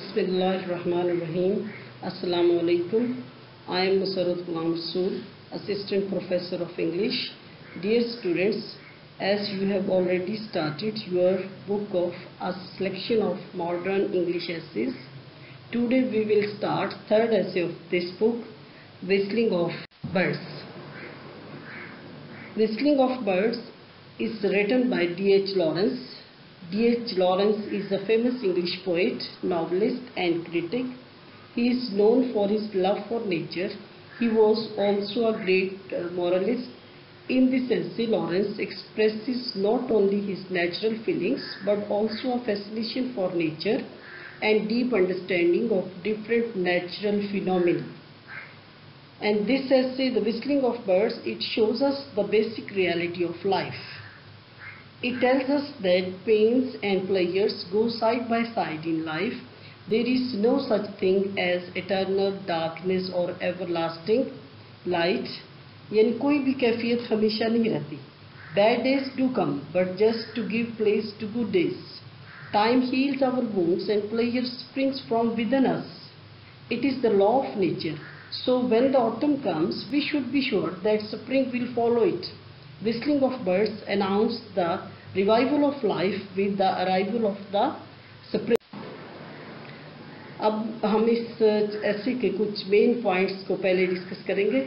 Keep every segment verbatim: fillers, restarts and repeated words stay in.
Bismillahirrahmanirrahim. Assalamu alaikum. I am Musarrat Ghulam Rasool, Assistant Professor of English. Dear students, as you have already started your book of a selection of modern English essays, today we will start third essay of this book, Whistling of Birds. Whistling of Birds is written by D H Lawrence. D H Lawrence is a famous English poet, novelist and critic. He is known for his love for nature. He was also a great uh, moralist. In this essay, Lawrence expresses not only his natural feelings but also a fascination for nature and deep understanding of different natural phenomena. And this essay, The Whistling of Birds, it shows us the basic reality of life. It tells us that pains and pleasures go side by side in life. There is no such thing as eternal darkness or everlasting light. यानी कोई भी कैफियत हमेशा नहीं रहती. Bad days do come, but just to give place to good days. Time heals our wounds and pleasure springs from within us. It is the law of nature. So when the autumn comes, we should be sure that spring will follow it. Whistling of Birds announced the revival of life with the arrival of the spring. अब हम इस essay के कुछ main points को पहले discuss करेंगे.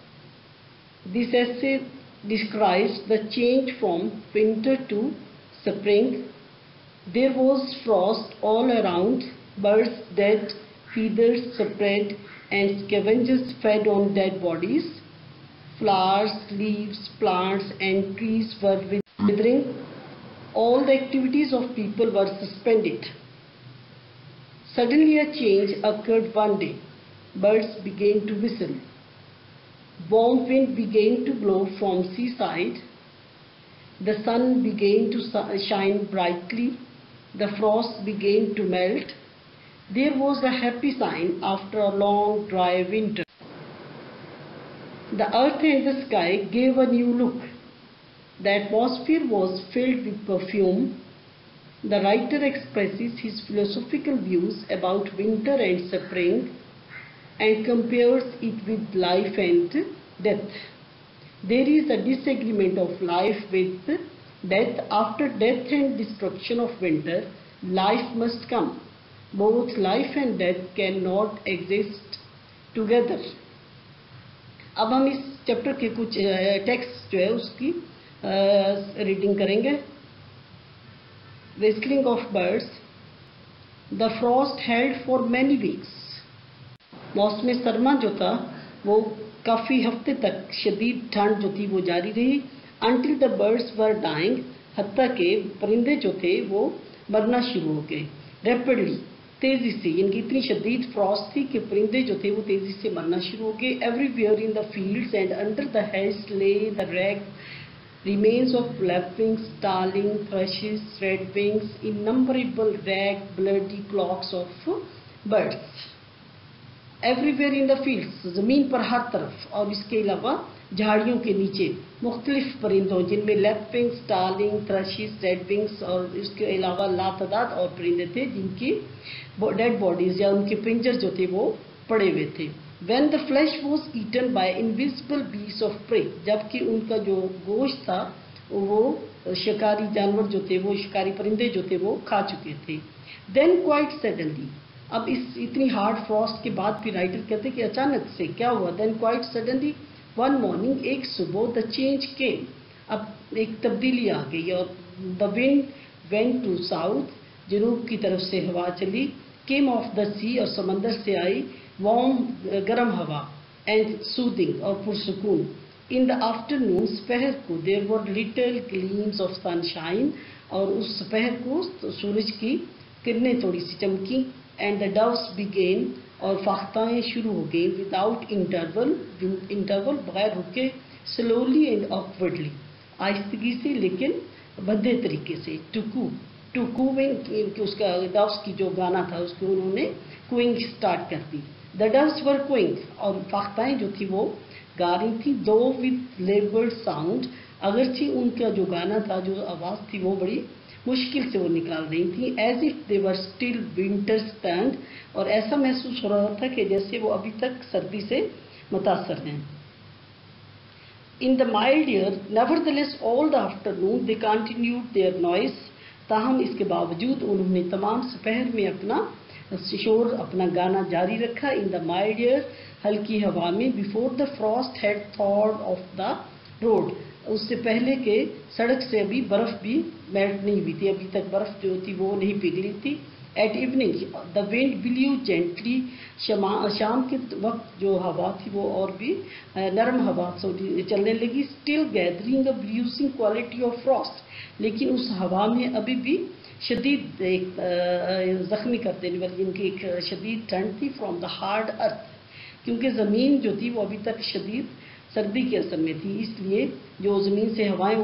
This essay describes the change from winter to spring. There was frost all around, birds dead, feathers spread, and scavengers fed on dead bodies. Flowers, leaves, plants and trees were withering. All the activities of people were suspended. Suddenly a change occurred one day. Birds began to whistle. Warm wind began to blow from seaside. The sun began to shine brightly. The frost began to melt. There was a happy sign after a long dry winter. The earth and the sky gave a new look. The atmosphere was filled with perfume. The writer expresses his philosophical views about winter and spring and compares it with life and death. There is a disagreement of life with death. After death and destruction of winter, life must come. Both life and death cannot exist together. अब हम इस chapter के कुछ text जो है उसकी reading करेंगे. Whistling of Birds. The frost held for many weeks. मौसम सरमा जो था वो काफ़ी हफ्ते तक शदीद ठंड जो थी वो जारी रही. Until the birds were dying, हत्ता के परिंदे जो थे वो मरना शुरू हो गए. Rapidly, तेजी से, इनकी इतनी शदीद फ्रॉस्ट थी कि परिंदे जो थे वो तेजी से मरना शुरू हो गए. Everywhere in the fields and under the hedge lay the wreck, remains of lapwings, starlings, thrushes, redwings, innumerable ragged, bloody flocks of birds. Everywhere in the fields, ज़मीन पर हर तरफ और इसके अलावा झाड़ियों के नीचे मुख्तलिफ परिंदों जिनमें लैपिंग, स्टार्लिंग, थ्रशिस, रेडविंग्स और इसके अलावा लातादाद और परिंदे थे जिनकी डेड बॉडीज या उनके पिंजर जो थे वो पड़े हुए थे. When the flesh was eaten by invisible beasts of prey, जबकि उनका जो गोश्त था वो शिकारी जानवर जो थे वो शिकारी परिंदे जो थे वो खा चुके थे. Then quite suddenly, अब इस इतनी हार्ड फ्रॉस्ट के बाद फिर राइटर कहते कि अचानक से क्या हुआ. Then quite suddenly, one morning, एक सुबह, the change came, अब एक तब्दीली आ गई और the wind went to south, जनूब की तरफ से हवा चली. Came off the sea, और समंदर से आई warm गर्म हवा and soothing और पुरसुकून. In the afternoon, दोपहर को there were little gleams of sunshine, और उस दोपहर को सूरज की किरणें थोड़ी सी चमकी. And the doves began, और फाख्ताएँ शुरू हो गई. Without interval, interval बगैर रुके. Slowly and awkwardly, आहिस्तगी से लेकिन भद्दे तरीके से. To coo, to cooing, कि उसका doves की जो गाना था उसको उन्होंने cooing स्टार्ट कर दी. The doves were cooing, और फाख्ताएँ जो थी वो गा रही थी. Though with laboured sound, अगरचे उनका जो गाना था, जो आवाज़ थी वो बड़ी مشکل سے وہ نکال رہی تھیں. As if they were still winter stand, اور ایسا محسوس ہو رہا تھا کہ جیسے وہ ابھی تک سردی سے متاثر ہیں. In the mild air, nevertheless, all the afternoon they continued their noise. تاہم اس کے باوجود انہوں نے تمام سپہر میں اپنا شور، اپنا گانا جاری رکھا. In the mild air، ہلکی ہوا میں. Before the frost had thawed off the road، اس سے پہلے کہ سڑک سے ابھی برف بھی میلٹ نہیں ہوئی تھی، ابھی تک برف جو تھی وہ نہیں پگھلی تھی. At evening, the wind blew gently. شام کے وقت جو ہوا تھی وہ اور بھی نرم ہوا چلنے لگی. Still gathering a bruising quality of frost، لیکن اس ہوا میں ابھی بھی شدید زخمی کر دینے والی ان کی ایک شدید ٹھنڈ تھی. From the hard earth، کیونکہ زمین جو تھی وہ ابھی تک شدید سردی کے اثر میں تھی، اس لیے جو زمین سے ہوائیں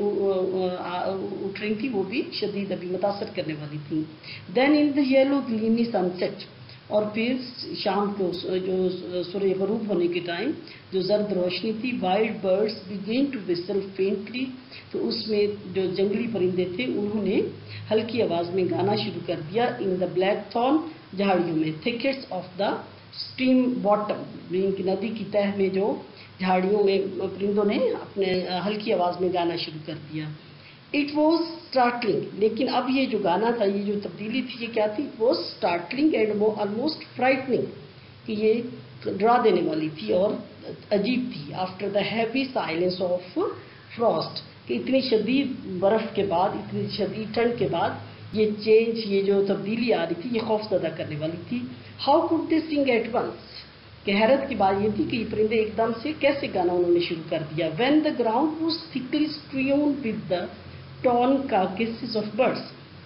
اٹھ رہی تھی وہ بھی شدید ابھی متاثر کرنے والی تھیں. Then in the yellow gleamy sunset، اور پھر شام کو جو سورج غروب ہونے کے ٹائم جو زرد روشنی تھی. Wild birds began to whistle faintly، تو اس میں جو جنگلی پرندے تھے انہوں نے ہلکی آواز میں گانا شروع کر دیا. In the blackthorn، جھاڑیوں میں. Thickets of the stream bottom، ندی کی تہہ میں جو جھاڑیوں میں پرندوں نے اپنے ہلکی آواز میں گانا شروع کر دیا. It was startling، لیکن اب یہ جو گانا تھا، یہ جو تبدیلی تھی، یہ کیا تھی؟ It was startling and almost frightening، کہ یہ ڈرا دینے والی تھی اور عجیب تھی. After the heavy silence of frost، کہ اتنی شدید برف کے بعد، اتنی شدید ٹھنڈ کے بعد یہ چینج، یہ جو تبدیلی آ رہی تھی، یہ خوف زدہ کرنے والی تھی. How could they sing at once، کہ حیرت کی بات یہ تھی کہ یہ پرندے ایک دم سے کیسے گانا انہوں نے شروع کر دیا. When the ground was thickly strewn with the torn carcasses of birds،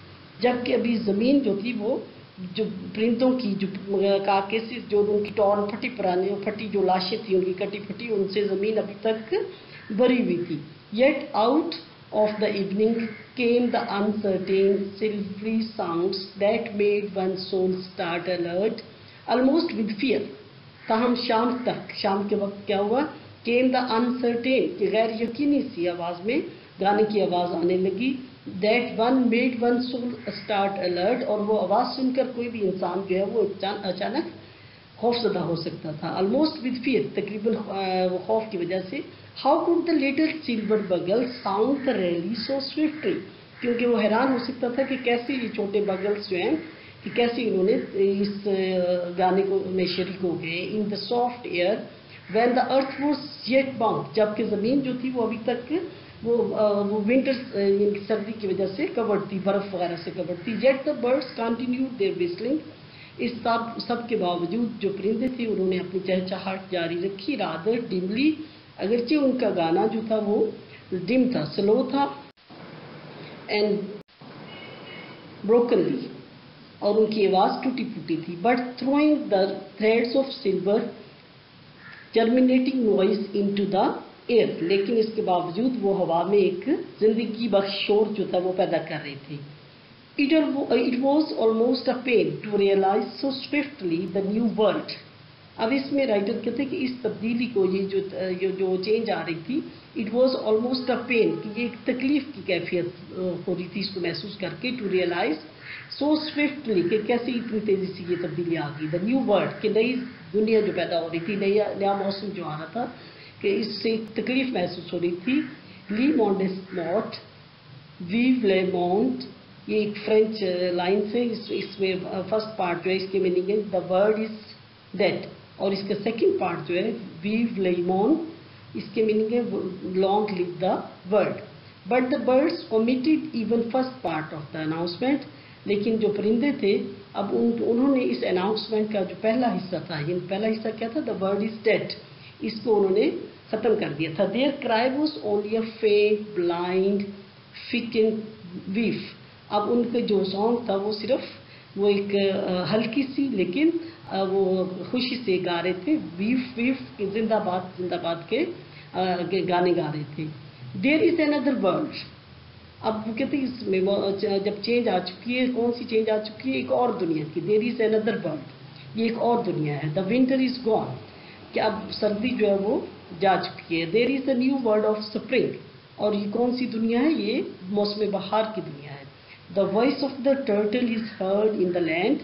جبکہ ابھی زمین جو تھی وہ جو پرندوں کی جو کارکیسز، جو ان کی ٹورن پھٹی پرانی پھٹی جو لاشیں تھیں ان کی کٹی پھٹی، ان سے زمین ابھی تک بھری ہوئی تھی. Yet out of the evening came the uncertain silvery sounds that made one's soul start alert almost with fear. تاہم شام تک، شام کے وقت کیا ہوا؟ came the uncertain، کہ غیر یقینی سی آواز میں گانے کی آواز آنے لگی. that one made one's soul start alert، اور وہ آواز سن کر کوئی بھی انسان جو ہے وہ اچانک خوف زدہ ہو سکتا تھا. almost with fear، تقریباً خوف کی وجہ سے. how could the little silver bugle sound the rally so swiftly، کیونکہ وہ حیران ہو سکتا تھا کہ کیسے یہ چھوٹے بگلز جو ہیں کہ کیسے انہوں نے اس گانے کو میں شریک ہو گئے. in the soft air when the earth was yet bound، جبکہ زمین جو تھی وہ ابھی تک وہ ونٹر سردی کی وجہ سے کورڈ تھی، برف وغیرہ سے کورڈ تھی. yet the birds continued their whistling، اس سب سب کے باوجود جو پرندے تھے انہوں نے اپنی چہچہاٹ جاری رکھی. rather dimly، اگرچہ ان کا گانا جو تھا وہ ڈم تھا، سلو تھا. and brokenly، اور ان کی آواز ٹوٹی پھوٹی تھی. but throwing the threads of silver germinating noise into the air، لیکن اس کے باوجود وہ ہوا میں ایک زندگی بخش شور جو تھا وہ پیدا کر رہی تھی. It was almost a pain to realize so swiftly the new world۔ اب اس میں رائٹر کہتے ہیں کہ اس تبدیلی کو، یہ جو جو چینج آ رہی تھی، it was almost a pain، کہ یہ ایک تکلیف کی کیفیت ہو رہی تھی اس کو محسوس کر کے. to realize so swiftly، کہ کیسے اتنی تیزی سے یہ تبدیلی آ گئی. the new world، کہ نئی دنیا جو پیدا ہو رہی تھی، نیا نیا موسم جو آ رہا تھا، کہ اس سے تکلیف محسوس ہو رہی تھی. لی مونڈس ماٹ ویو لے مونٹ، یہ ایک فرینچ لائن سے، اس میں فرسٹ پارٹ جو ہے اس کے میننگ ہے دا ورڈ از ڈیڈ، اور اس کا سیکنڈ پارٹ جو ہے ویو لے مون، اس کے میننگ ہے long live the word. But the birds omitted even first part of the announcement, لیکن جو پرندے تھے اب ان انہوں نے اس اناؤنسمنٹ کا جو پہلا حصہ تھا، یہ پہلا حصہ کیا تھا؟ دا ورڈ از ڈیڈ، اس کو انہوں نے ختم کر دیا تھا. their cry was only a faint blind fickle weef، اب ان کا جو سانگ تھا وہ صرف وہ ایک ہلکی سی لیکن وہ خوشی سے گا رہے تھے. ویف ویف زندہ باد زندہ باد کے گانے گا رہے تھے. دیر از another world، اب وہ کہتے ہیں اس میں جب چینج آ چکی ہے، کون سی چینج آ چکی ہے؟ ایک اور دنیا کی. دیر از another world، یہ ایک اور دنیا ہے. دا ونٹر از gone، کہ اب سردی جو ہے وہ جا چکی ہے. دیر از a new world of spring، اور یہ کون سی دنیا ہے؟ یہ موسم بہار کی دنیا ہے. The voice of the turtle is heard in the land.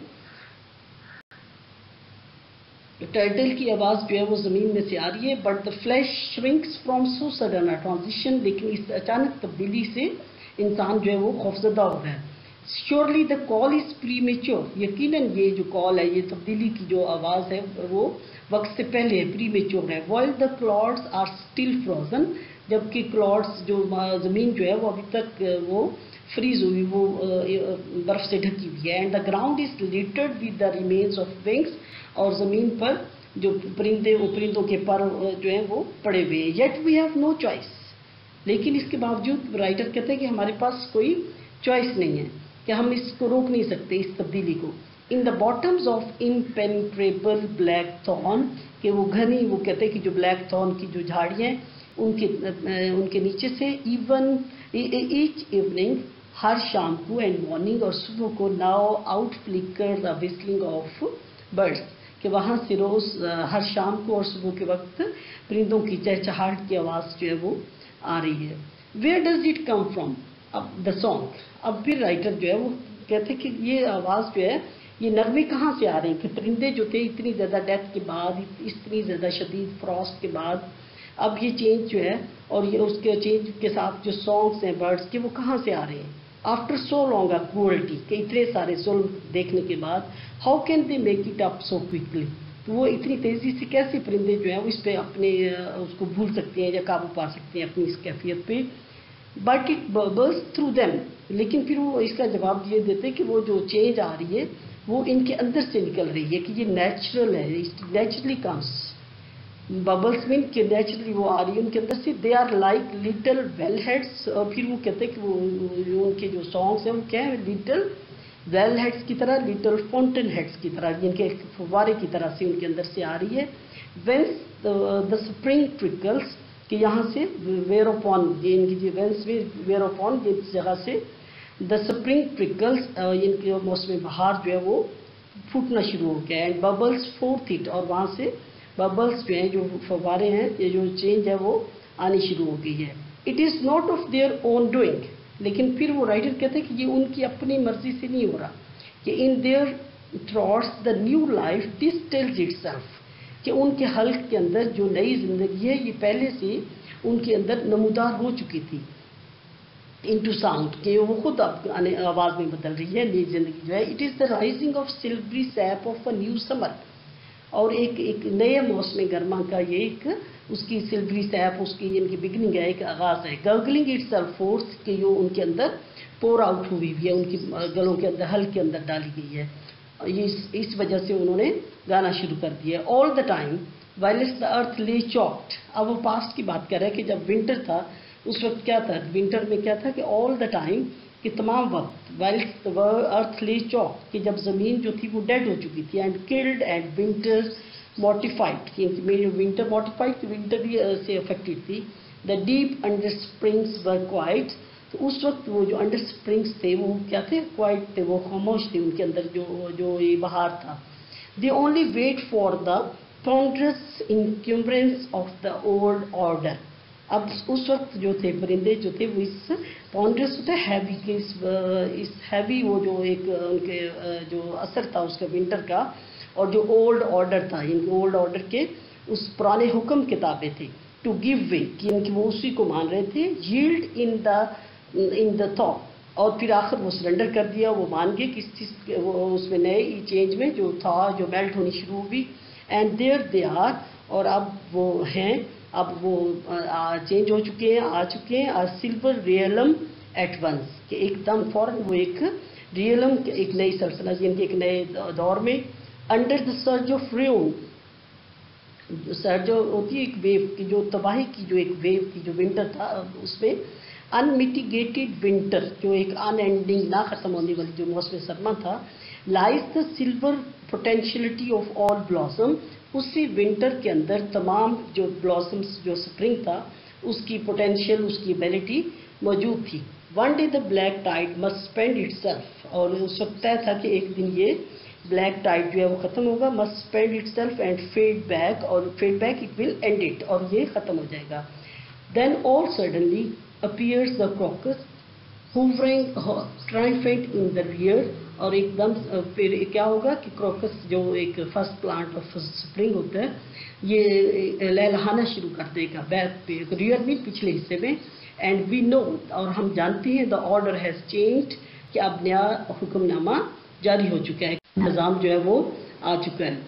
Turtle की आवाज़ जो है वो ज़मीन में से आ रही है. But the flesh shrinks from so sudden a transition, लेकिन इस अचानक तब्दीली से इंसान जो है वो खौफजदा हो रहा है. Surely the call is premature, यकीनन ये जो कॉल है, ये तब्दीली की जो आवाज़ है वो वक्त से पहले है, प्रीमेच्योर है. While the clouds are still frozen, जबकि क्लाउड्स जो ज़मीन जो है वो अभी तक वो फ्रीज हुई, वो बर्फ से ढकी हुई है. And the ground is littered with the remains of wings, और ज़मीन पर जो परिंदे परिंदों के पर जो हैं वो पड़े हुए हैं. Yet we have no choice, लेकिन इसके बावजूद राइटर कहते हैं कि हमारे पास कोई चॉइस नहीं है, कि हम इसको रोक नहीं सकते इस तब्दीली को. In the bottoms of impenetrable blackthorn, कि वो घनी, वो कहते हैं कि जो ब्लैक थॉर्न की जो झाड़ियाँ उनके उनके नीचे से इवन ईच इवनिंग, हर शाम को, एंड मॉर्निंग और सुबह को, now out flicker the whistling of birds, कि वहाँ से रोज़ हर शाम को और सुबह के वक्त परिंदों की चहचहाहट की आवाज़ जो है वो आ रही है. Where does it come from, अब द सॉन्ग. अब फिर राइटर जो है वो कहते हैं कि ये आवाज़ जो है, ये नगमे कहाँ से आ रहे हैं, कि परिंदे जो थे इतनी ज़्यादा डेथ के बाद, इतनी ज़्यादा शदीद फ्रॉस्ट के बाद, अब ये चेंज जो है और ये उसके चेंज के साथ जो सॉन्ग्स हैं बर्ड्स के, वो कहाँ से आ रहे हैं. After so long a cruelty, के इतने सारे जुल्म देखने के बाद, how can they make it up so quickly, तो वो इतनी तेज़ी से कैसे परिंदे जो हैं वो इस पर अपने उसको भूल सकते हैं या काबू पा सकते हैं अपनी इस कैफियत पे. But it bubbles through them, लेकिन फिर वो इसका जवाब ये देते हैं कि वो जो चेंज आ रही है वो इनके अंदर से निकल रही है, कि ये नेचुरल है, नेचुरली कम्स. बबल्स मीन कि नेचुरली वो आ रही है उनके अंदर से. They are like little well heads, और फिर वो कहते हैं कि वो उनके जो सॉन्ग्स हैं वो क्या है, लिटल वेल हेड्स की तरह, लिटल फाउंटेन हेड्स की तरह, जिनके फव्वारे की तरह से उनके अंदर से आ रही है. वेंस द स्प्रिंग ट्रिकल्स, कि यहाँ से वेयर अपॉन, ये इनकी जो वेंस वेयर अपॉन, जिस जगह से द स्प्रिंग ट्रिकल्स, इनके मौसम बहार जो है वो फूटना शुरू हो गया. एंड बबल्स फोर्थ इट, और वहाँ से बबल्स जो हैं, जो फव्वारे हैं, ये जो चेंज है वो आनी शुरू हो गई है. It is not of their own doing, लेकिन फिर वो राइटर कहते हैं कि ये उनकी अपनी मर्जी से नहीं हो रहा, कि in their throats the new life distils itself, कि उनके हल्क के अंदर जो नई जिंदगी है ये पहले से उनके अंदर नमूदार हो चुकी थी. इनटू साउंड, कि वो खुद आवाज़ में बदल रही है, नई जिंदगी जो है. It is the rising of silvery sap of a new summer, और एक एक नए मौसम गर्मा का ये एक उसकी सिल्वरी सैप, उसकी इनकी बिगनिंग है, एक आगाज़ है. गर्गलिंग इट्स सेल्फ फोर्स, कि जो उनके अंदर पोर आउट हुई हुई है, उनकी गलों के अंदर, हल के अंदर डाली गई है. ये इस, इस वजह से उन्होंने गाना शुरू कर दिया. All the time whiles the earth lay choked, अब वो पास्ट की बात कर रहे हैं कि जब विंटर था उस वक्त क्या था, विंटर में क्या था, कि ऑल द टाइम, कि तमाम वक्त, वाइल्स द अर्थ ले चॉक्ड, कि जब ज़मीन जो थी वो डेड हो चुकी थी. And killed and winter modified, कि विंटर मॉडिफाइड, विंटर भी से अफेक्टेड थी. The deep under springs were quiet, तो उस वक्त वो जो अंडर स्प्रिंग्स थे वो क्या थे, क्वाइट थे, वो खामोश थे, उनके अंदर जो जो ये बहार था. They only wait for the ponderous incumbrance of the old order, अब उस वक्त जो थे परिंदे जो थे वो इस ponderous होता है हैवी के, इस, इस हैवी वो जो एक उनके जो असर था उसका विंटर का, और जो ओल्ड ऑर्डर था, इनके ओल्ड ऑर्डर के उस पुराने हुक्म किताबें थे. टू गिव वे, कि इनकी वो उसी को मान रहे थे. Yield in the in the thought, और फिर आखिर वो सरेंडर कर दिया, वो मान गए किस चीज़ वो उसमें नए चेंज में जो था, जो मेल्ट होनी शुरू हुई. एंड देयर दे आर, और अब वो हैं, अब वो चेंज हो चुके हैं, आ चुके हैं. A silver realm at once, कि एकदम फौरन वो एक रियलम, एक नई सल्तनत, यानी कि एक नए दौर में. Under the surge of rain, surge जो होती है एक वेव की, जो तबाही की जो एक वेव थी, जो विंटर था उसमें. अनमिटिगेटेड विंटर, जो एक अनएंडिंग, ना ख़त्म होने वाली जो मौसम सरमा था. Lies the silver potentiality of all blossom, उसी विंटर के अंदर तमाम जो ब्लॉसम्स, जो स्प्रिंग था उसकी पोटेंशियल, उसकी एबिलिटी मौजूद थी. One day the black tide must spend itself, और उस वक्त तय था कि एक दिन ये ब्लैक टाइड जो है वो ख़त्म होगा. Must spend itself and fade back, और fade back it will end it, और ये ख़त्म हो जाएगा. Then all suddenly appears the crocus, hovering triumphant in the rear, اور ایک دم پھر کیا ہوگا کہ کروکس جو ایک فرسٹ پلانٹ آف اسپرنگ ہوتا ہے یہ لہلہانا شروع کر دے گا بیک پہ ریئر میں پچھلے حصے میں. اینڈ وی نو اور ہم جانتے ہیں دا آرڈر ہیز چینجڈ کہ اب نیا حکم نامہ جاری ہو چکا ہے, نظام جو ہے وہ آ چکا ہے.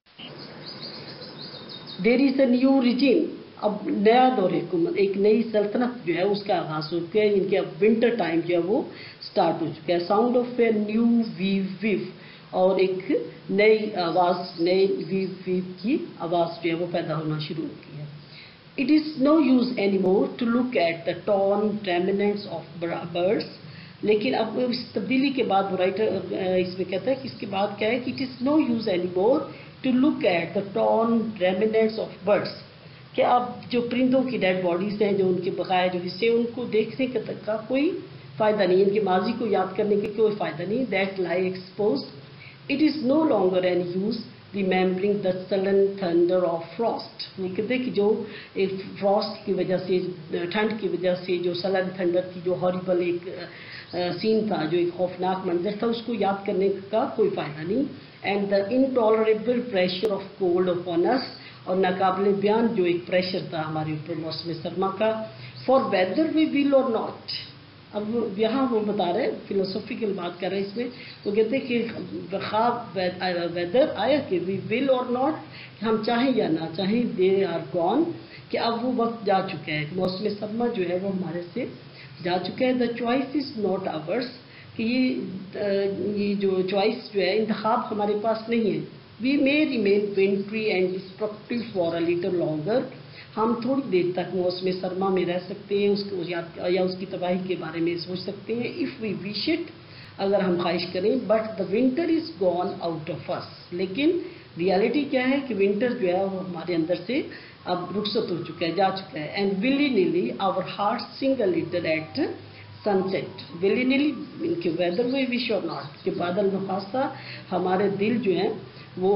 دیر از اے نیو ریجیم, اب نیا دور حکومت ایک نئی سلطنت جو ہے اس کا آغاز ہو گیا ہے. ان کے اب ونٹر ٹائم جو ہے وہ سٹارٹ ہو چکا ہے. Sound of a new wave wave, اور ایک نئی آواز نئے ویو ویو کی آواز جو ہے وہ پیدا ہونا شروع ہو گئی ہے. It is no use anymore to look at the torn remnants of birds. لیکن اب اس تبدیلی کے بعد رائٹر اس میں کہتا ہے کہ اس کے بعد کیا ہے کہ it is no use anymore to look at the torn remnants of birds. کہ اب جو پرندوں کی ڈیڈ باڈیز ہیں, جو ان کے بقایا جو حصے, ان کو دیکھنے کا کوئی فائدہ نہیں, ان کے ماضی کو یاد کرنے کے کوئی فائدہ نہیں. That lie exposed. It is no longer any use remembering the sullen thunder of frost. وہ کہتے ہیں کہ جو ایک فراسٹ کی وجہ سے, ٹھنڈ کی وجہ سے جو سلن تھنڈر کی جو ہاریبل ایک سین تھا, جو ایک خوفناک منظر تھا, اس کو یاد کرنے کا کوئی فائدہ نہیں. And the intolerable pressure of cold upon us, اور ناقابل بیان جو ایک پریشر تھا ہمارے اوپر موسم سرما کا. فار ویدر وی ول اور ناٹ. اب یہاں وہ بتا رہے ہیں فلسفیکل بات کر رہے ہیں اس میں. وہ کہتے ہیں کہ خواب ویدر آیا کہ وی ول اور ناٹ, ہم چاہیں یا نہ چاہیں, دے آر گون, کہ اب وہ وقت جا چکا ہے, موسم سرما جو ہے وہ ہمارے سے جا چکا ہے. The choice is not ours, کہ یہ یہ جو چوائس جو ہے انتخاب ہمارے پاس نہیں ہے. We may remain wintry and destructive for a little longer. ہم تھوڑی دیر تک موسم سرما میں رہ سکتے ہیں, اس کو یا اس کی تباہی کے بارے میں سوچ سکتے ہیں. اف وی وش اٹ, اگر ہم خواہش کریں. But the winter is gone out of us. لیکن ریالٹی کیا ہے کہ ونٹر جو ہے وہ ہمارے اندر سے اب رخصت ہو چکا ہے, جا چکا ہے. اینڈ ولی نیلی our heart sings a little at sunset. Willy nilly کہ ویدر وی وش اور ناٹ, کہ بادل نخواستہ ہمارے دل جو ہیں وہ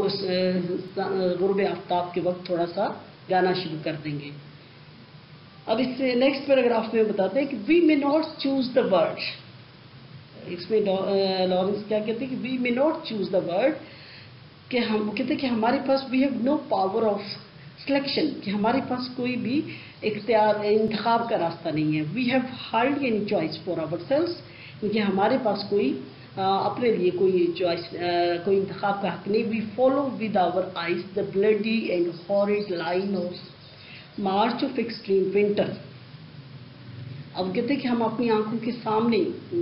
غروب آفتاب کے وقت تھوڑا سا گانا شروع کر دیں گے. اب اس سے نیکسٹ پیراگراف میں بتاتے ہیں کہ we may not choose the world. اس میں لارنس کیا کہتے ہیں کہ we may not choose the world, کہ ہم کہتے ہیں کہ ہمارے پاس we have no power of selection, کہ ہمارے پاس کوئی بھی اختیار انتخاب کا راستہ نہیں ہے. We have hardly any choice for ourselves, کیونکہ ہمارے پاس کوئی اپنے لیے کوئی چوائس کوئی انتخاب کا حق نہیں. We follow with our eyes the bloody and hard line of march of extreme winter. اب کہتے ہیں کہ ہم اپنی آنکھوں کے سامنے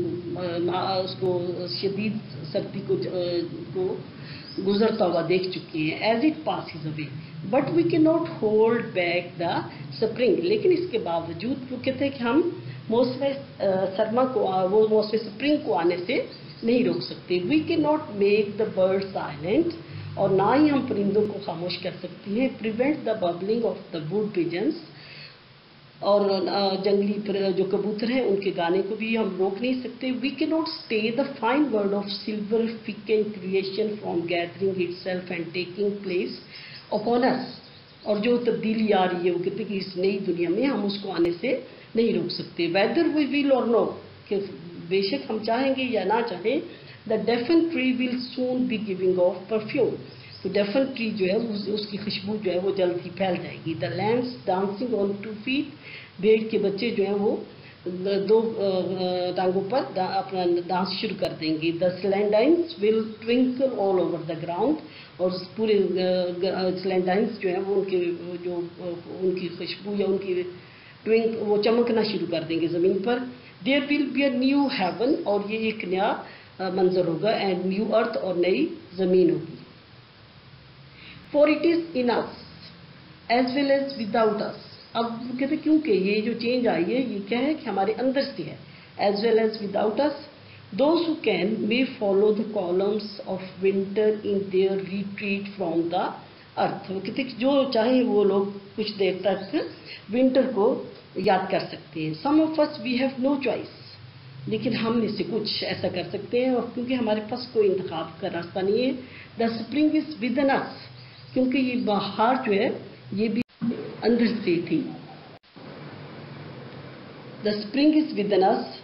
اس کو شدید سردی کو کو گزرتا ہوا دیکھ چکے ہیں. As it passes away but we can not hold back the spring. لیکن اس کے باوجود وہ کہتے ہیں کہ ہم موسم سرما کو وہ موسم اسپرنگ کو آنے سے نہیں روک سکتے. We can not make the bird silent, اور نہ ہی ہم پرندوں کو خاموش کر سکتے ہیں. Prevent the bubbling of the wood pigeons, اور جنگلی جو کبوتر ہیں ان کے گانے کو بھی ہم روک نہیں سکتے. We can not stay the fine world of silver fecund creation from gathering itself and taking place upon us. اور جو تبدیلی آ رہی ہے وہ کہتے ہیں کہ اس نئی دنیا میں ہم اس کو آنے سے نہیں روک سکتے. ویدر وی ول اور نو, کہ بے شک ہم چاہیں گے یا نہ چاہیں. The daphne tree will soon be giving off perfume. تو ڈیفن ٹری جو ہے اس کی خوشبو جو ہے وہ جلد ہی پھیل جائے گی. The lambs dancing on two feet. بھیڑ کے بچے جو ہیں وہ دو ٹانگوں پر اپنا ڈانس شروع کر دیں گے. The celandines will twinkle all over the ground. اور پورے سلینڈائنس جو ہیں وہ ان کے جو ان کی خوشبو یا ان کی ٹوینک وہ چمکنا شروع کر دیں گے زمین پر. There will be a new heaven, اور یہ ایک نیا منظر ہوگا. اینڈ نیو ارتھ, اور نئی زمین ہوگی. For it is in us as well as without us. اب کہتے ہیں کیونکہ یہ جو چینج آئی ہے یہ کیا ہے کہ ہمارے اندر سے ہے. As well as without us. Those who can may follow the columns of winter in their retreat from the earth. وہ کہتے ہیں کہ جو چاہیں وہ لوگ کچھ دیر تک ونٹر کو یاد کر سکتے ہیں. Some of us we have no choice. لیکن ہم میں سے کچھ ایسا کر سکتے ہیں, اور کیونکہ ہمارے پاس کوئی انتخاب کا راستہ نہیں ہے. The spring is within us, کیونکہ یہ بہار جو ہے یہ بھی اندر سے تھی. The spring is within us,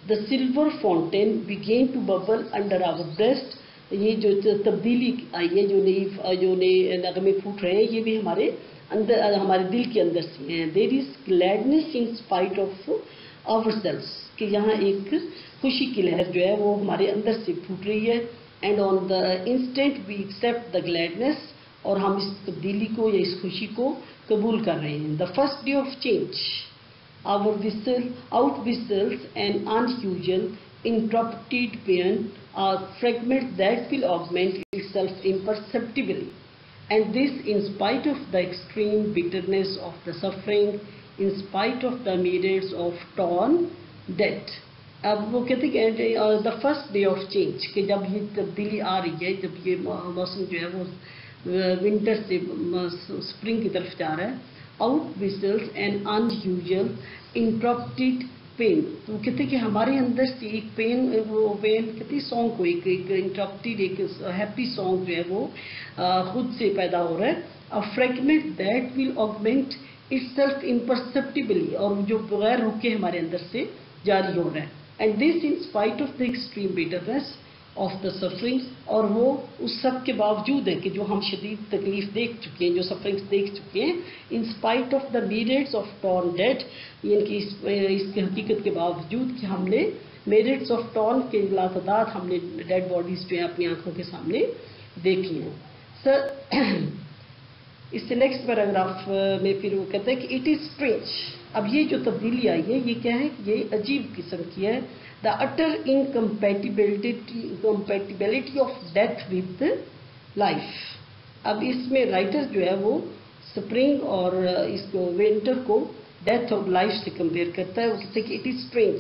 The silver fountain began to bubble under our breast. ये जो तब्दीली आई है, जो नई जो नए नगमे फूट रहे हैं, ये भी हमारे अंदर, हमारे दिल के अंदर से हैं. There is gladness in spite of ourselves, कि यहाँ एक खुशी की लहर जो है वो हमारे अंदर से फूट रही है. And on the instant we accept the gladness, और हम इस तब्दीली को या इस खुशी को कबूल कर रहे हैं. The first day of change, our whistle out whistles an unusual interrupted pain, a fragment that will augment itself imperceptibly, and this in spite of the extreme bitterness of the suffering, in spite of the myriads of torn death. अब वो कहते हैं कि the first day of change, कि जब ये तब्दीली आ रही है, जब ये मौसम जो है वो विंटर से स्प्रिंग की तरफ जा रहा है. Out whistles an unusual interrupted pain, तो वो कहते हैं कि हमारे अंदर से एक पेन, वो पेन कहते हैं सॉन्ग को एक एक इंटरप्टेड एक हैप्पी सॉन्ग जो है वो खुद से पैदा हो रहा है. A fragment that will augment itself imperceptibly, और जो बगैर रुके हमारे अंदर से जारी हो रहा है. And this in spite of the extreme bitterness of the suffering, और वो उस सब के बावजूद है कि जो हम शदीद तकलीफ देख चुके हैं, जो सफरिंग्स देख चुके हैं. In spite of the myriads of torn dead, यानी इस, इसकी हकीकत के बावजूद कि हमने myriads ऑफ टॉर्न के लातादाद हमने डेड बॉडीज जो है अपनी आंखों के सामने देखी हैं. सर इससे नेक्स्ट पैराग्राफ में फिर वो कहते हैं कि इट इज स्ट्रेंज. अब ये जो तब्दीली आई है ये क्या है, ये अजीब किस्म की है. The utter incompatibility compatibility of death with life. अब इसमें राइटर जो है वो स्प्रिंग और इसको विंटर को डेथ और लाइफ से कंपेयर करता है. वो कहते हैं कि it is strange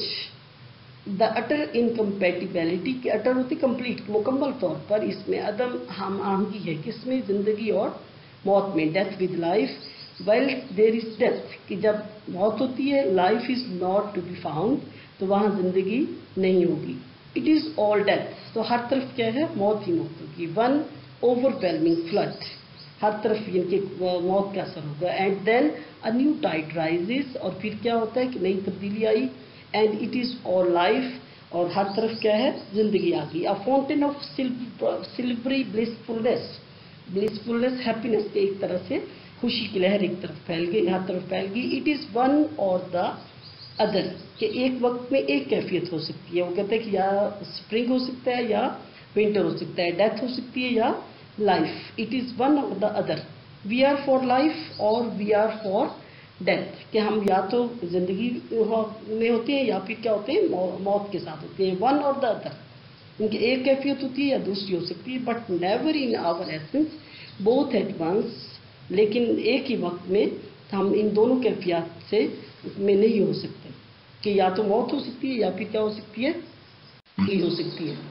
the utter incompatibility, कि अटर होती कंप्लीट, मुकम्मल तौर पर इसमें अदम हम आहंगी है किसमें, जिंदगी और मौत में. Death with life, well there is death, कि जब मौत होती है life is not to be found, तो वहाँ जिंदगी नहीं होगी. इट इज ऑल डेथ, तो हर तरफ क्या है, मौत ही मौत होगी. वन ओवरवेलमिंग फ्लड, हर तरफ इनके मौत का असर होगा. And then a new tide rises, और फिर क्या होता है कि नई तब्दीली आई. And it is all life, और हर तरफ क्या है, जिंदगी आ गई. A fountain of silvery blissfulness, blissfulness happiness के एक तरह से खुशी की लहर एक तरफ फैल गई, हर तरफ फैल गई. It is one or the other, कि एक वक्त में एक कैफियत हो सकती है. वो कहते हैं कि या स्प्रिंग हो सकता है या विंटर हो सकता है, डेथ हो सकती है या life. It is one or the other. We are for life or we are for death, कि हम या तो जिंदगी में होते हैं या फिर क्या होते हैं, मौत के साथ होते हैं. वन और द अदर, उनकी एक कैफियत होती है या दूसरी हो सकती है. But never in our essence both at once, लेकिन एक ही वक्त में हम इन दोनों कैफियत से में नहीं हो सकते, कि या तो मौत हो सकती है या फिर क्या हो सकती है, ही हो सकती है.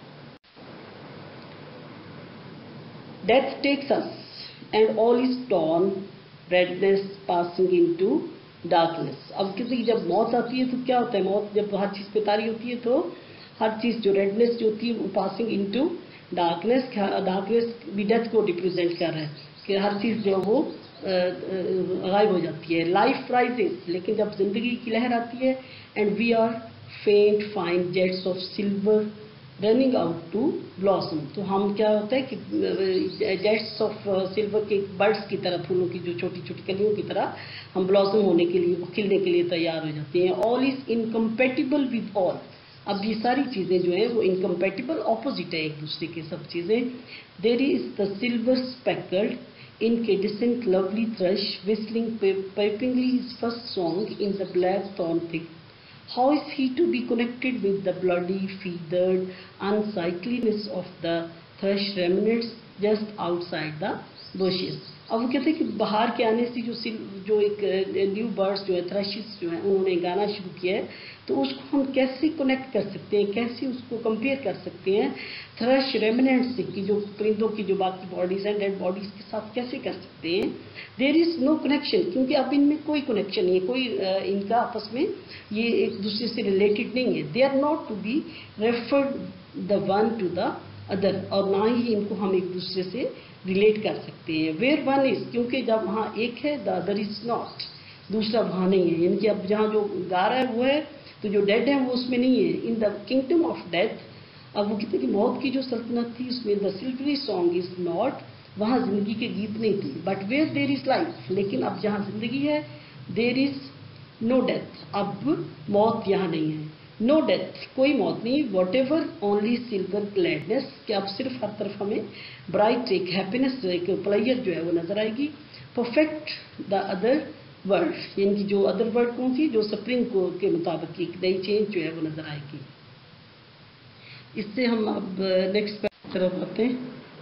Death takes us and all is torn, redness passing into darkness. अब किसी की जब मौत आती है तो क्या होता है, मौत जब हर चीज पे तारी होती है तो हर चीज जो रेडनेस जो होती है वो पासिंग इनटू डार्कनेस, डार्कनेस भी डेथ को रिप्रेजेंट कर रहा है, कि हर चीज जो वो गायब हो जाती है. लाइफ राइजेस, लेकिन जब जिंदगी की लहर आती है. And we are faint fine jets of silver running out to blossom, तो हम क्या होता है कि जेट्स ऑफ सिल्वर के बर्ड्स की तरह, फूलों की जो छोटी छोटी कलियों की तरह हम ब्लॉसम होने के लिए, खिलने के लिए तैयार हो जाते हैं. All is incompatible with all. अब ये सारी चीज़ें जो हैं वो इनकम्पैटिबल, ऑपोजिट है एक दूसरे के सब चीज़ें. There is the silver speckled incandescent lovely thrush whistling pipingly his first song in the black thorn thick. How is he to be connected with the bloody feathered unsightliness of the thrush remnants just outside the bushes? अब वो कहते हैं कि बाहर के आने से जो जो एक न्यू बर्ड्स जो है, थ्रशेस जो है, उन्होंने गाना शुरू किया है, तो उसको हम कैसे कनेक्ट कर सकते हैं, कैसे उसको कंपेयर कर सकते हैं थ्रश रेमिनेंट्स से, कि जो परिंदों की जो बाकी बॉडीज हैं, डेड बॉडीज के साथ कैसे कर सकते हैं. देयर इज नो कनेक्शन, क्योंकि अब इनमें कोई कनेक्शन नहीं है, कोई इनका आपस में ये एक दूसरे से रिलेटेड नहीं है. They are not to be referred the one to the other, और ना ही इनको हम एक दूसरे से रिलेट कर सकते हैं. वेयर वन इज, क्योंकि जब वहाँ एक है, द अदर इज नॉट, दूसरा वहाँ नहीं है. यानी कि अब जहाँ जो गा रहा है वो है तो जो डेड है वो उसमें नहीं है. In the kingdom of death, अब वो कहते हैं कि मौत की जो सल्तनत थी उसमें the silvery song is not, वहाँ जिंदगी के गीत नहीं थे. But where there is life, लेकिन अब जहाँ जिंदगी है देर इज नो डेथ, अब मौत यहाँ नहीं है. नो डेथ, कोई मौत नहीं. Whatever only silver gladness, कि अब सिर्फ हर तरफ हमें ब्राइट एक हैप्पीनेस, एक प्लेजर जो है वो नजर आएगी. परफेक्ट द अदर वर्ल्ड, यानी कि जो अदर वर्ल्ड कौन सी, जो स्प्रिंग को के मुताबिक एक नई चेंज जो है वो नजर आएगी. इससे हम अब नेक्स्ट तरफ आते हैं.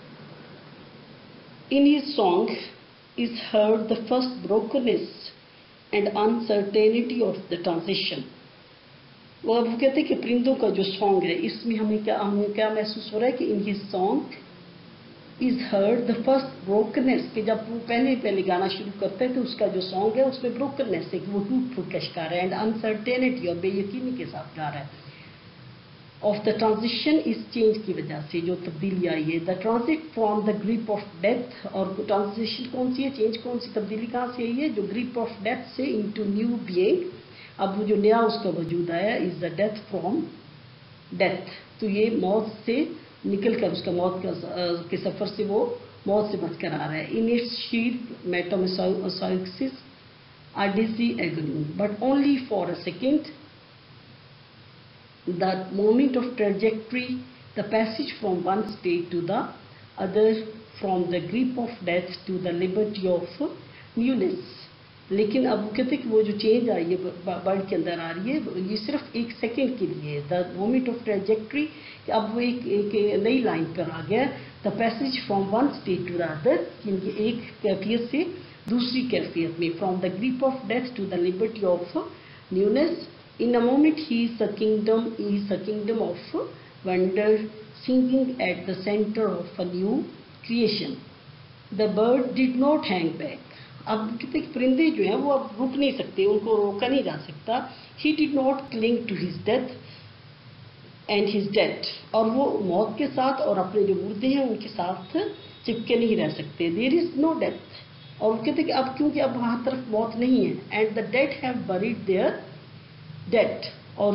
In his song is heard the first brokenness and uncertainty of the transition. वो अब कहते हैं कि परिंदों का जो सॉन्ग है इसमें हमें क्या हमें क्या महसूस हो रहा है कि in his song is heard the first brokenness, कि जब वो पहले पहले गाना शुरू करते हैं तो उसका जो सॉन्ग है उसमें ब्रोकनेस है कि वो टूट फूट का शिकार है. एंड अनसर्टेनिटी, और बेयकीनी के साथ गा रहा है. ऑफ द ट्रांजिशन, इस चेंज की वजह से जो तब्दीली आई है. The transit from the grip of death, और ट्रांजिशन कौन सी है, चेंज कौन सी, तब्दीली कहाँ से आई है, जो ग्रिप ऑफ डेथ से इनटू न्यू बीइंग. अब वो जो नया उसका वजूद आया is the death from death, तो ये मौत से निकल कर उसका मौत का के सफर से वो मौत से बचकर आ रहा है. In its sheer metamorphosis RDC agony, but only for a second. The moment of trajectory, the passage from one state to the other, from the grip of death to the liberty of newness. लेकिन अब वो कहते हैं कि वो जो change आई है bird के अंदर आ रही है, ये सिर्फ एक सेकेंड के लिए है. द मोमेंट ऑफ ट्रेजेक्ट्री, अब वो एक एक नई लाइन पर आ गया. The passage from one state to the other, यानी एक कैफियत से दूसरी कैफियत में. From the grip of death to the liberty of newness. In a moment he is a kingdom, he is a kingdom of wonder, singing at the center of a new creation. The bird did not hang back. अब कहते हैं कि परिंदे जो हैं वो अब रुक नहीं सकते, उनको रोका नहीं जा सकता. He did not cling to his death and his dead, और वो मौत के साथ और अपने जो मुर्दे हैं उनके साथ चिपके नहीं रह सकते. There is no death, और वो कहते हैं कि अब क्योंकि अब वहाँ तरफ मौत नहीं है. And the dead have buried their death, और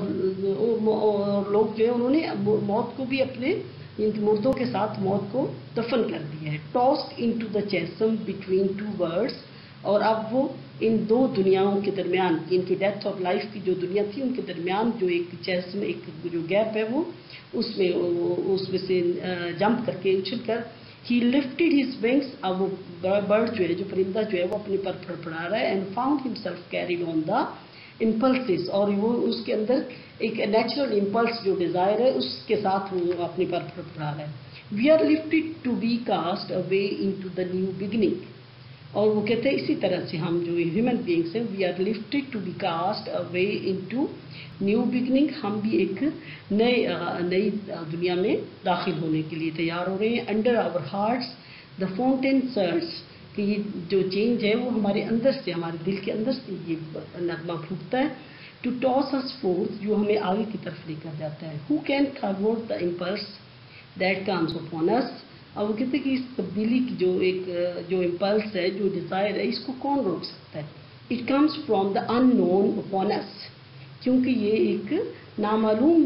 लोग जो है उन्होंने मौत को भी अपने इन मुर्दों के साथ मौत को दफन कर दिया है. Tossed into the chasm between two worlds, और अब वो इन दो दुनियाओं के दरमियान, इनकी डेथ और लाइफ की जो दुनिया थी उनके दरमियान जो एक चैसम, एक जो गैप है वो उसमें उसमें से जंप करके उछल कर ही लिफ्टेड हिज विंग्स. अब वो बर्ड जो है, जो परिंदा जो है वो अपने पर फड़फड़ा रहा है. And found himself carried on the impulses, और वो उसके अंदर एक नेचुरल इम्पल्स जो डिज़ायर है उसके साथ वो अपने पर फड़फड़ा रहा है. We are lifted to be cast away into the new beginning, और वो कहते हैं इसी तरह से हम जो ह्यूमन बीइंग्स हैं, we are lifted to be cast away into new beginning, हम भी एक नए नई दुनिया में दाखिल होने के लिए तैयार हो रहे हैं. Under our hearts the fountain surges, कि ये जो चेंज है वो हमारे अंदर से, हमारे दिल के अंदर से ये नगमा फूटता है. टू टॉस अस फोर्थ, जो हमें आगे की तरफ लेकर जाता है. Who can thwart the impulse that comes upon us. अब वो कहते हैं कि इस तब्दीली की जो एक जो इम्पल्स है, जो डिज़ायर है, इसको कौन रोक सकता है. It comes from the unknown upon us, क्योंकि ये एक नामालूम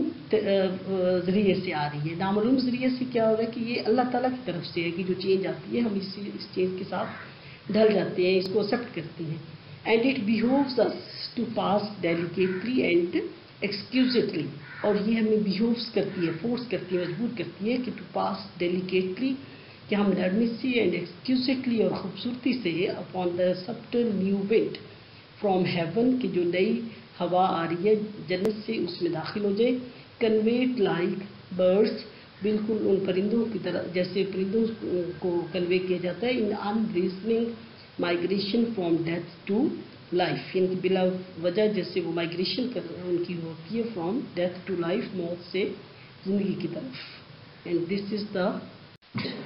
ज़रिए से आ रही है. नामालूम ज़रिए से क्या हो रहा है कि ये अल्लाह ताला की तरफ से है कि जो चेंज आती है हम इसी इस चेंज के साथ ढल जाते हैं, इसको एक्सेप्ट करते हैं. And it behoves us to pass delicately and exquisitely, और ये हमें बिहोव्स करती है, फोर्स करती है, मजबूर करती है कि टू पास डेलिकेटली, कि हम नरमी से एंड एक्सक्यूजेटली और ख़ूबसूरती से upon the subtle new wind from heaven, की जो नई हवा आ रही है जन्नत से उसमें दाखिल हो जाए. कन्वेट लाइक बर्ड्स, बिल्कुल उन परिंदों की तरह जैसे परिंदों को कन्वे किया जाता है. In unreasoning migration from death to life, यानी बिला वजह जैसे वो माइग्रेशन कर उनकी होती है फ्रॉम डेथ टू लाइफ, मौत से ज़िंदगी की तरफ. And this is the